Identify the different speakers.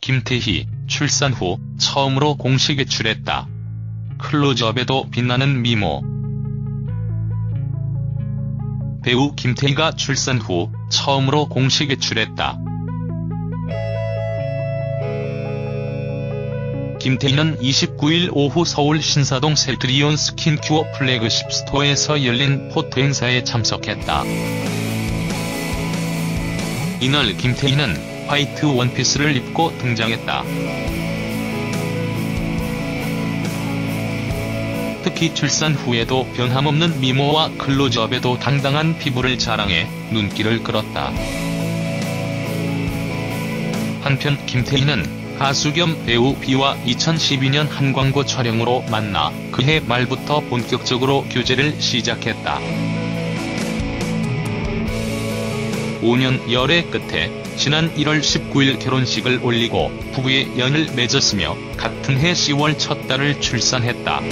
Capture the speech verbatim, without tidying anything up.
Speaker 1: 김태희, 출산 후 처음으로 공식 외출했다. 클로즈업에도 빛나는 미모. 배우 김태희가 출산 후 처음으로 공식 외출했다. 김태희는 이십구일 오후 서울 신사동 셀트리온 스킨큐어 플래그십 스토어에서 열린 포토 행사에 참석했다. 이날 김태희는 화이트 원피스를 입고 등장했다. 특히 출산 후에도 변함없는 미모와 클로즈업에도 당당한 피부를 자랑해 눈길을 끌었다. 한편 김태희는 가수 겸 배우 비와 이천십이년 한 광고 촬영으로 만나 그해 말부터 본격적으로 교제를 시작했다. 오년 열애 끝에 지난 일월 십구일 결혼식을 올리고 부부의 연을 맺었으며 같은 해 시월 첫 딸을 출산했다.